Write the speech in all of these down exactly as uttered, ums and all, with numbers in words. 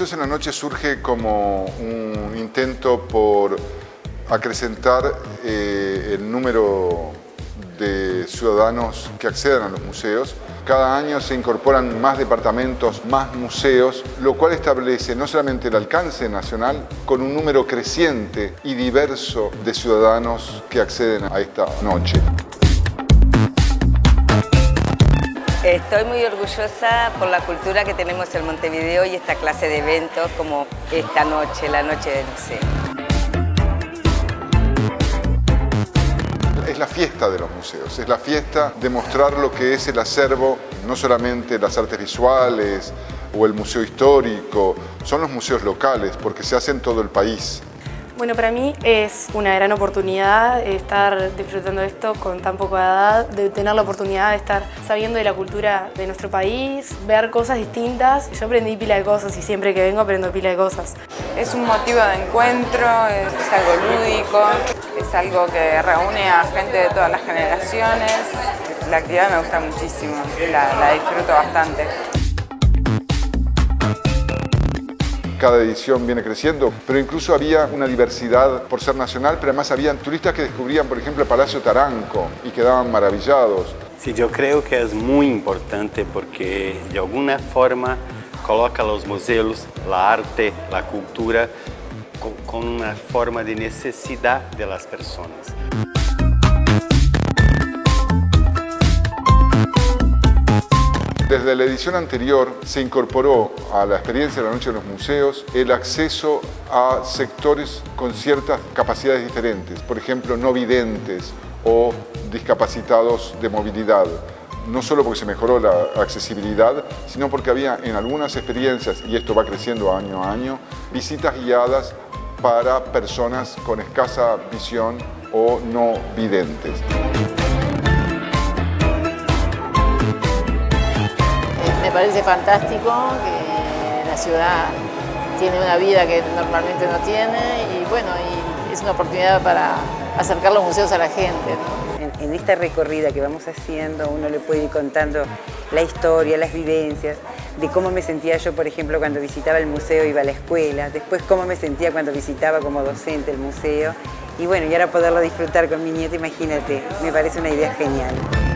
Museos en la Noche surge como un intento por acrecentar eh, el número de ciudadanos que accedan a los museos. Cada año se incorporan más departamentos, más museos, lo cual establece no solamente el alcance nacional, con un número creciente y diverso de ciudadanos que acceden a esta noche. Estoy muy orgullosa por la cultura que tenemos en Montevideo y esta clase de eventos como esta noche, la noche del museo. Es la fiesta de los museos, es la fiesta de mostrar lo que es el acervo, no solamente las artes visuales o el museo histórico, son los museos locales porque se hace en todo el país. Bueno, para mí es una gran oportunidad estar disfrutando de esto con tan poca edad, de tener la oportunidad de estar sabiendo de la cultura de nuestro país, ver cosas distintas. Yo aprendí pila de cosas y siempre que vengo aprendo pila de cosas. Es un motivo de encuentro, es algo lúdico, es algo que reúne a gente de todas las generaciones. La actividad me gusta muchísimo, la, la disfruto bastante. Cada edición viene creciendo, pero incluso había una diversidad por ser nacional, pero además habían turistas que descubrían, por ejemplo, el Palacio Taranco y quedaban maravillados. Sí, yo creo que es muy importante porque de alguna forma coloca los museos, la arte, la cultura con, con una forma de necesidad de las personas. Desde la edición anterior se incorporó a la experiencia de la Noche de los Museos el acceso a sectores con ciertas capacidades diferentes, por ejemplo, no videntes o discapacitados de movilidad. No solo porque se mejoró la accesibilidad, sino porque había en algunas experiencias, y esto va creciendo año a año, visitas guiadas para personas con escasa visión o no videntes. Me parece fantástico que la ciudad tiene una vida que normalmente no tiene y bueno, y es una oportunidad para acercar los museos a la gente, ¿no? En, en esta recorrida que vamos haciendo uno le puede ir contando la historia, las vivencias, de cómo me sentía yo, por ejemplo, cuando visitaba el museo, iba a la escuela, después cómo me sentía cuando visitaba como docente el museo y bueno, y ahora poderlo disfrutar con mi nieto, imagínate, me parece una idea genial.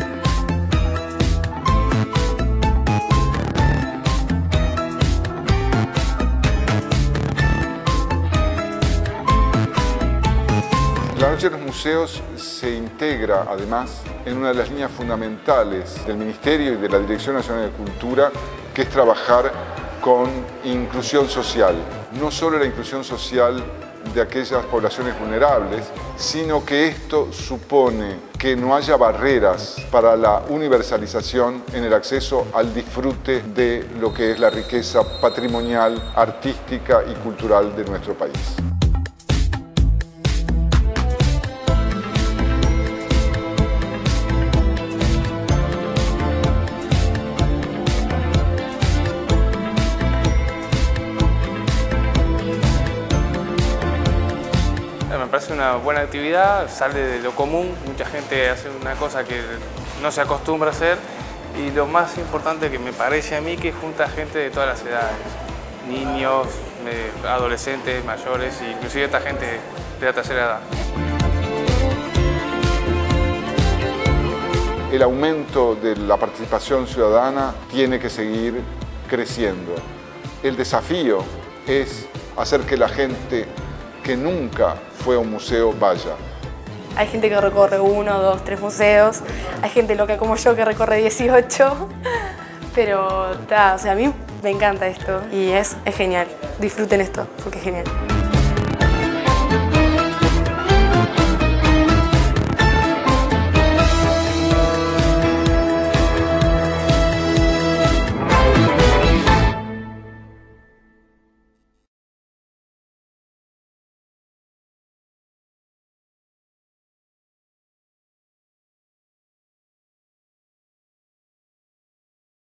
La Noche de los Museos se integra, además, en una de las líneas fundamentales del Ministerio y de la Dirección Nacional de Cultura, que es trabajar con inclusión social. No solo la inclusión social de aquellas poblaciones vulnerables, sino que esto supone que no haya barreras para la universalización en el acceso al disfrute de lo que es la riqueza patrimonial, artística y cultural de nuestro país. Me parece una buena actividad, sale de lo común, mucha gente hace una cosa que no se acostumbra a hacer y lo más importante que me parece a mí que junta gente de todas las edades, niños, adolescentes, mayores e inclusive esta gente de la tercera edad. El aumento de la participación ciudadana tiene que seguir creciendo. El desafío es hacer que la gente que nunca fue a un museo vaya. Hay gente que recorre uno, dos, tres museos, hay gente loca como yo que recorre dieciocho, pero ta, o sea, a mí me encanta esto y es, es genial. Disfruten esto porque es genial.